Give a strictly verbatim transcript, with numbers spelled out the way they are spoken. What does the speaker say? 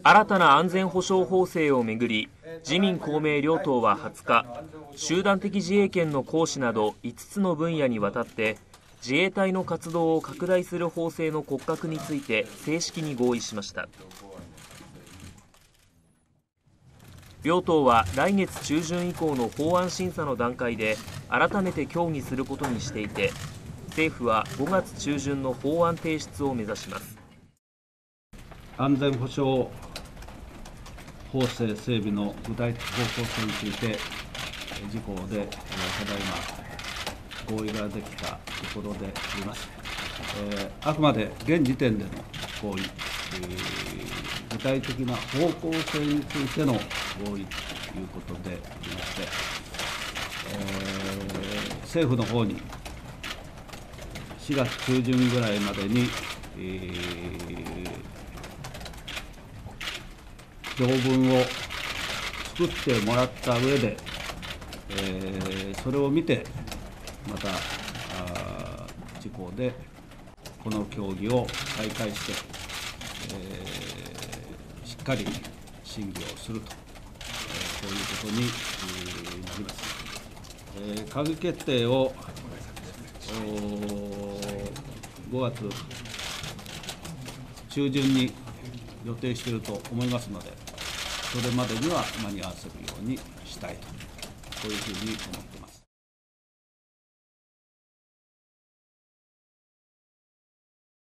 新たな安全保障法制をめぐり、自民公明両党ははつか、集団的自衛権の行使などいつつの分野にわたって自衛隊の活動を拡大する法制の骨格について正式に合意しました。両党は来月中旬以降の法案審査の段階で改めて協議することにしていて、政府はごがつ中旬の法案提出を目指します。 安全保障法制整備の具体的方向性について、自公でただいま合意ができたところであります。えー、あくまで現時点での合意、えー、具体的な方向性についての合意ということでありまして、えー、政府の方にしがつ中旬ぐらいまでに、えー、条文を作ってもらった上で、えー、それを見て、また自公でこの協議を再開して、えー、しっかり審議をすると、えー、こういうことになります。えー、閣議決定をごがつ中旬に予定していると思いますので、それまでには間に合わせるようにしたいと、こういうふうに思っています。